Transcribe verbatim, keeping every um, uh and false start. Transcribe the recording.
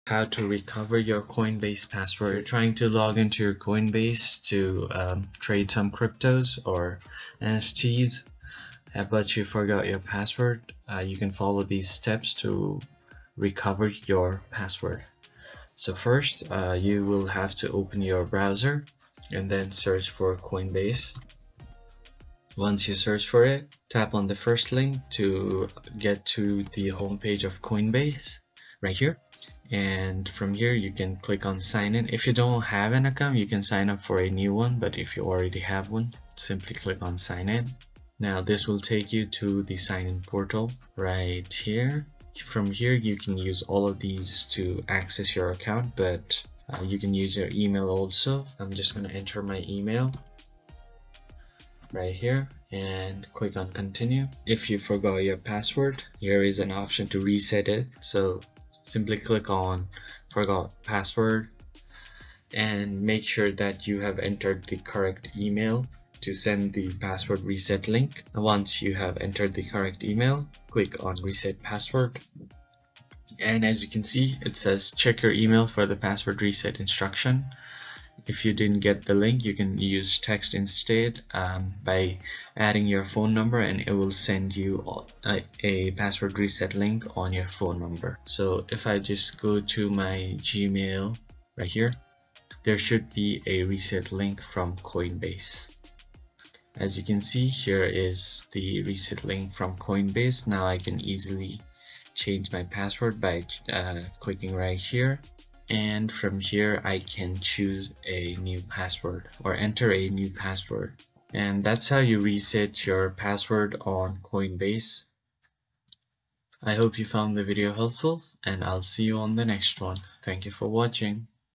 How to recover your Coinbase password. You're trying to log into your Coinbase to um, trade some cryptos or N F Ts, uh, but you forgot your password. Uh, you can follow these steps to recover your password. So first, uh, you will have to open your browser and then search for Coinbase. Once you search for it, tap on the first link to get to the homepage of Coinbase right here. And from here you can click on sign in. If you don't have an account, you can sign up for a new one, but if you already have one, simply click on sign in. Now this will take you to the sign in portal right here. From here you can use all of these to access your account, but uh, you can use your email also. I'm just going to enter my email right here and click on continue. If you forgot your password, here is an option to reset it. So simply click on forgot password and make sure that you have entered the correct email to send the password reset link. Once you have entered the correct email, click on reset password. And as you can see, it says check your email for the password reset instruction. If you didn't get the link, you can use text instead um, by adding your phone number, and it will send you a, a password reset link on your phone number. So if I just go to my Gmail right here, there should be a reset link from Coinbase. As you can see, here is the reset link from Coinbase. Now I can easily change my password by uh, clicking right here. And from here I can choose a new password or enter a new password. And that's how you reset your password on Coinbase. I hope you found the video helpful, and I'll see you on the next one. Thank you for watching.